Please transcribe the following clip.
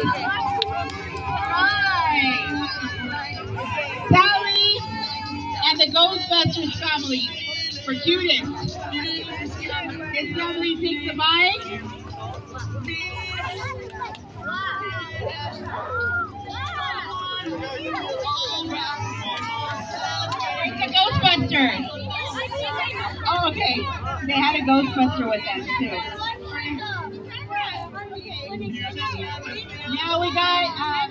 Right. Sally and the Ghostbusters family for Judith. This family takes the mic. It's the Ghostbusters. Oh, okay. They had a Ghostbuster with them too. Yeah, we got.